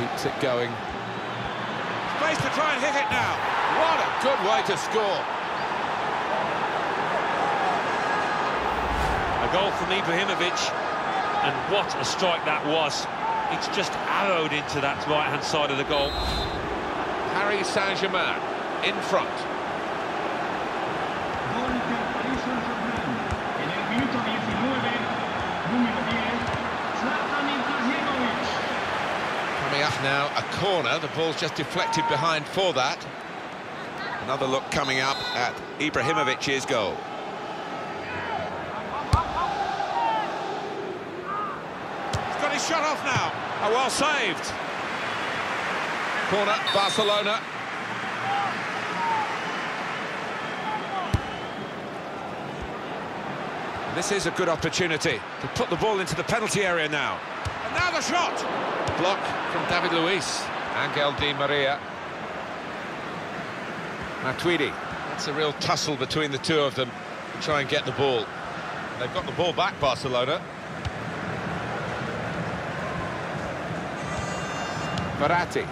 Keeps it going. Space to try and hit it now. What a good way to score. A goal from Ibrahimovic, and what a strike that was. It's just arrowed into that right-hand side of the goal. Paris Saint-Germain in front. Coming up now, a corner. The ball's just deflected behind for that. Another look coming up at Ibrahimovic's goal. He's got his shot off now. Oh, well saved. Corner, Barcelona. This is a good opportunity to put the ball into the penalty area now. And now the shot. Block from David Luiz. Angel Di Maria. Matuidi. That's a real tussle between the two of them to try and get the ball. They've got the ball back, Barcelona. Verratti.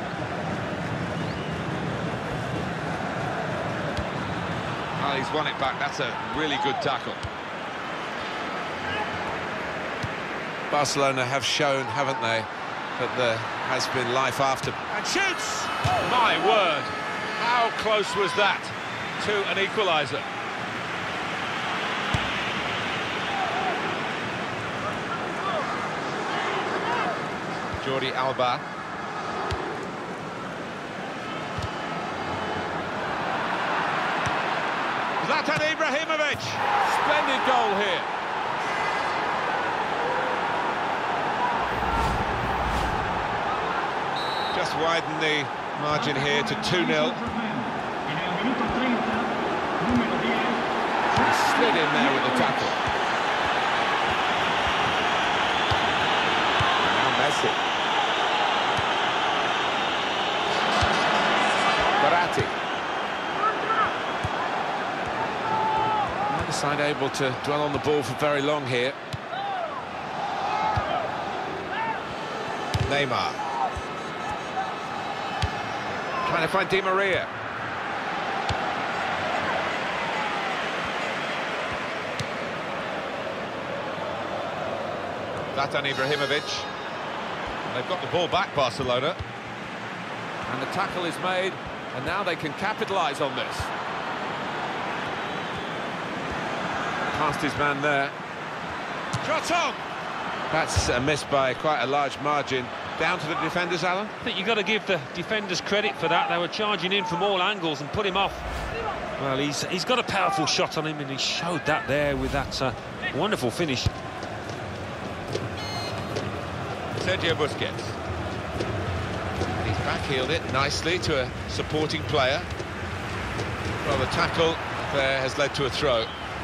Well, he's won it back. That's a really good tackle. Barcelona have shown, haven't they, that there has been life after. And shoots! My word, how close was that to an equaliser? Jordi Alba. Zlatan Ibrahimovic! Splendid goal here. Just widen the margin here to 2-0. He slid in there with the tackle. Now Messi. Verratti. Neither side able to dwell on the ball for very long here. Neymar. Trying to find Di Maria. Zlatan Ibrahimovic. They've got the ball back, Barcelona. And the tackle is made, and now they can capitalise on this. Past his man there. Shot on! That's a miss by quite a large margin. Down to the defenders, Alan? I think you've got to give the defenders credit for that. They were charging in from all angles and put him off. Well, he's got a powerful shot on him, and he showed that there with that wonderful finish. Sergio Busquets. He's backheeled it nicely to a supporting player. Well, the tackle there has led to a throw.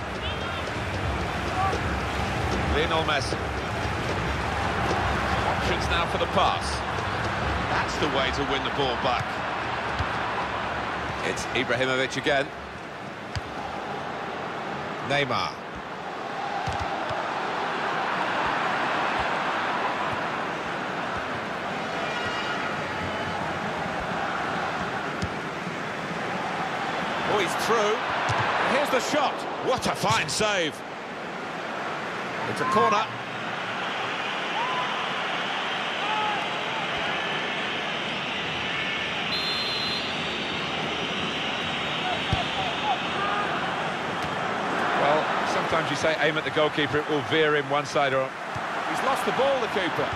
Lionel Messi. Options now for the pass. That's the way to win the ball back. It's Ibrahimovic again. Neymar. Oh, he's through. Here's the shot. What a fine save. It's a corner. Well, sometimes you say aim at the goalkeeper, it will veer him one side or... He's lost the ball, the keeper.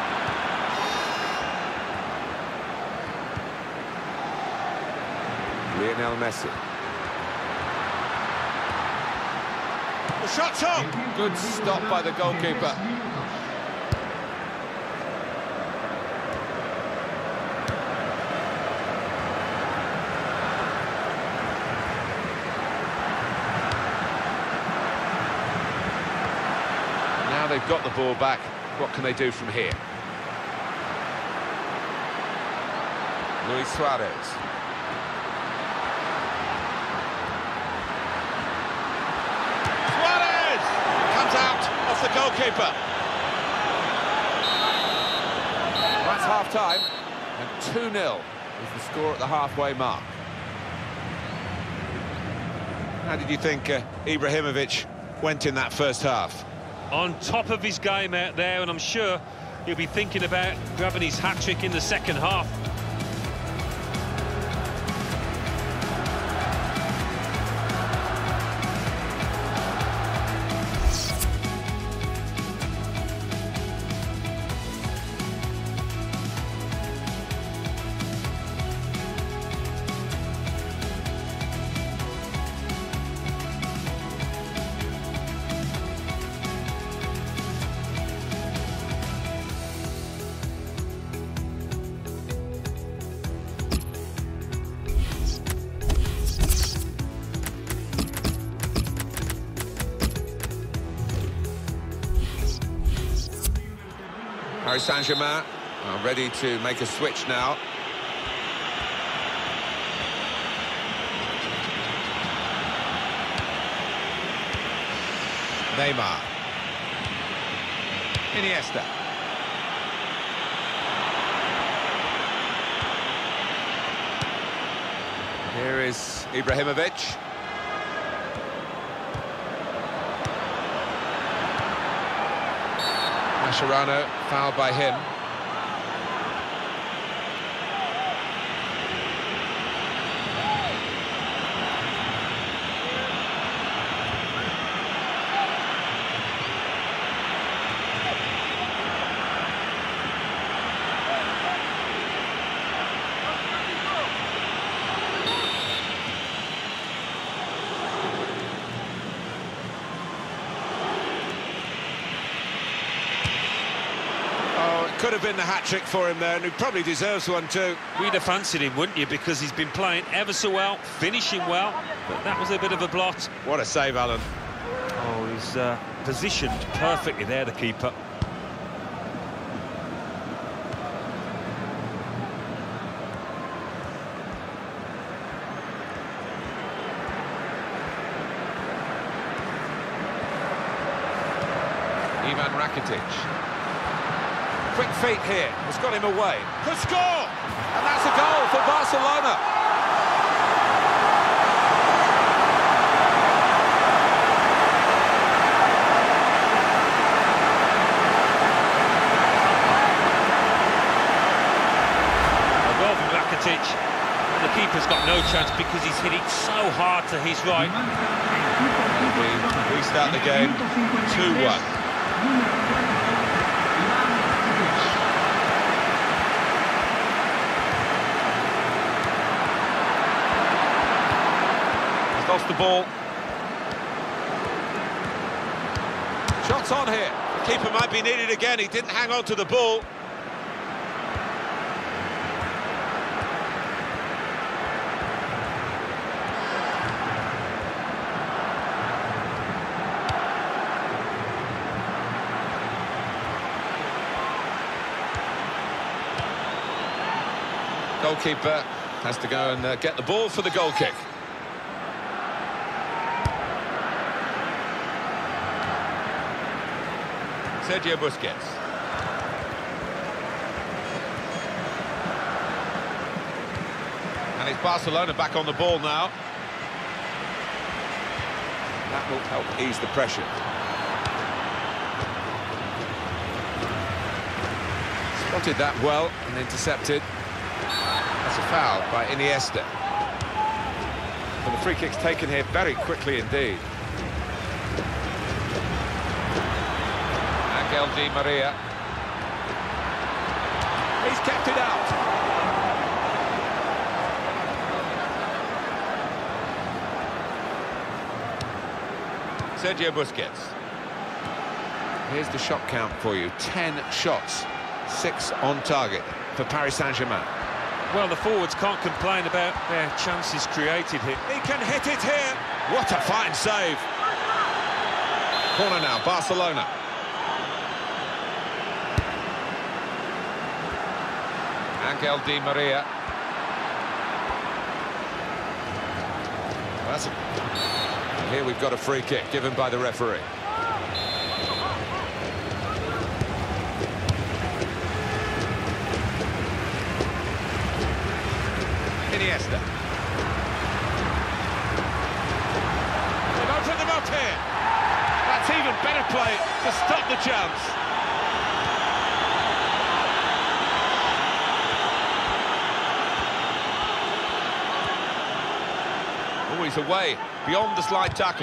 Lionel Messi. The shot's on! Good stop by the goalkeeper. Now they've got the ball back. What can they do from here? Luis Suarez. Out off the goalkeeper. That's half-time, and 2-0 is the score at the halfway mark. How did you think Ibrahimovic went in that first half? On top of his game out there, and I'm sure he'll be thinking about grabbing his hat-trick in the second half. Paris Saint-Germain are ready to make a switch now. Neymar. Iniesta. Here is Ibrahimovic. Mascherano, fouled by him. Could have been the hat-trick for him there, and he probably deserves one too. We'd have fancied him, wouldn't you? Because he's been playing ever so well, finishing well, but that was a bit of a blot. What a save, Alan. Oh, he's positioned perfectly there, the keeper. Ivan Rakitic. Quick feet here, has got him away. Could score! And that's a goal for Barcelona. A goal from Rakitic. And the keeper's got no chance because he's hit it so hard to his right. We restart the game 2-1. Lost the ball. Shots on here. The keeper might be needed again. He didn't hang on to the ball. Goalkeeper has to go and get the ball for the goal kick. Sergio Busquets. And it's Barcelona back on the ball now. That will help ease the pressure. Spotted that well and intercepted. That's a foul by Iniesta. And the free kick's taken here very quickly indeed. Angel Di Maria. He's kept it out. Sergio Busquets. Here's the shot count for you. 10 shots, 6 on target for Paris Saint-Germain. Well, the forwards can't complain about their chances created here. He can hit it here. What a fine save. Corner now, Barcelona. Angel Di Maria. Here we've got a free kick given by the referee. Iniesta. They've opened them up here. That's even better play to stop the chance. Always away, beyond the slide tackle.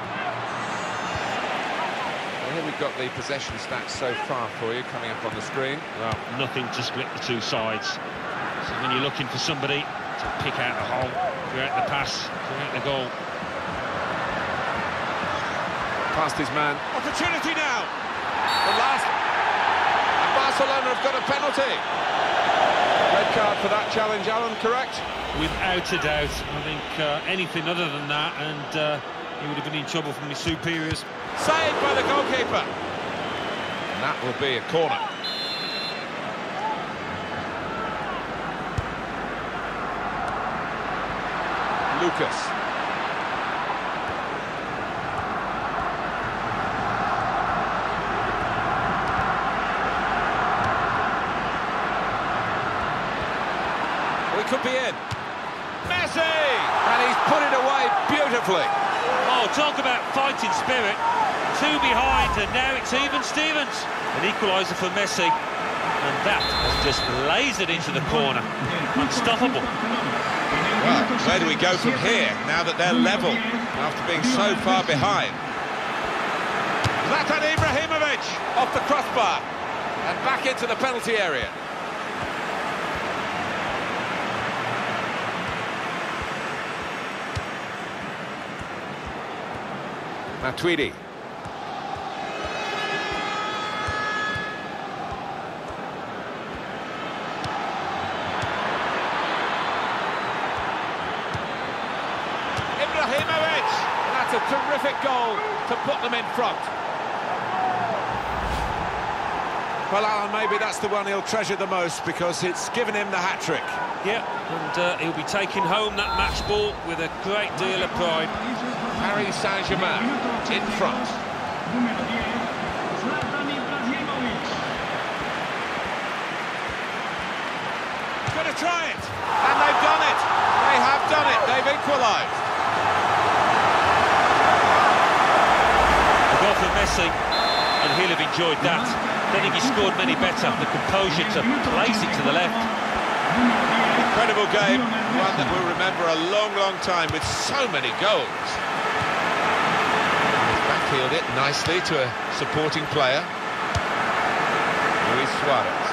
Well, here we've got the possession stats so far for you, coming up on the screen. Well, nothing to split the two sides. So when you're looking for somebody to pick out the hole, create the pass, create the goal. Past his man. Opportunity now. The last. And Barcelona have got a penalty. Red card for that challenge, Alan, correct? Without a doubt. I think anything other than that, and he would have been in trouble from his superiors. Saved by the goalkeeper. And that will be a corner. Lucas. We could be in. Messi! And he's put it away beautifully. Oh, talk about fighting spirit. Two behind, and now it's even Stevens. An equaliser for Messi. And that has just lasered into the corner. Unstoppable. Well, where do we go from here, now that they're level, after being so far behind? Zlatan Ibrahimovic off the crossbar. And back into the penalty area. Matuidi. Ibrahimovic! That's a terrific goal to put them in front. Well, Alan, maybe that's the one he'll treasure the most, because it's given him the hat-trick. Yeah, and he'll be taking home that match ball with a great deal of pride. Paris Saint-Germain in front. Going to try it, and they've done it. They have done it. They've equalised. A goal for Messi, and he'll have enjoyed that. Don't think he scored many better. The composure to place it to the left. Incredible game, one that we'll remember a long, long time, with so many goals. He's backheeled it nicely to a supporting player. Luis Suarez.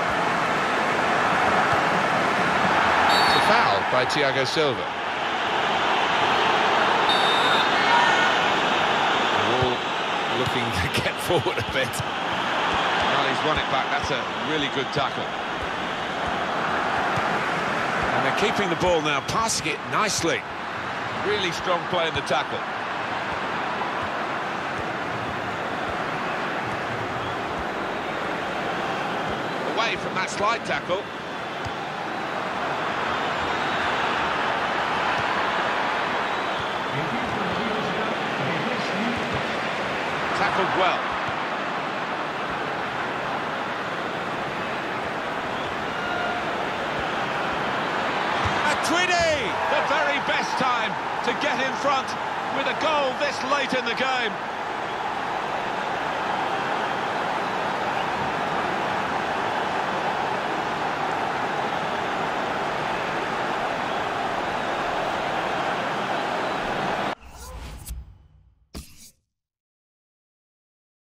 It's a foul by Thiago Silva. All looking to get forward a bit. Well, he's won it back. That's a really good tackle. And they're keeping the ball now, passing it nicely. Really strong play in the tackle. Away from that slide tackle. Tackled well. Matuidi, the very best time to get in front with a goal this late in the game.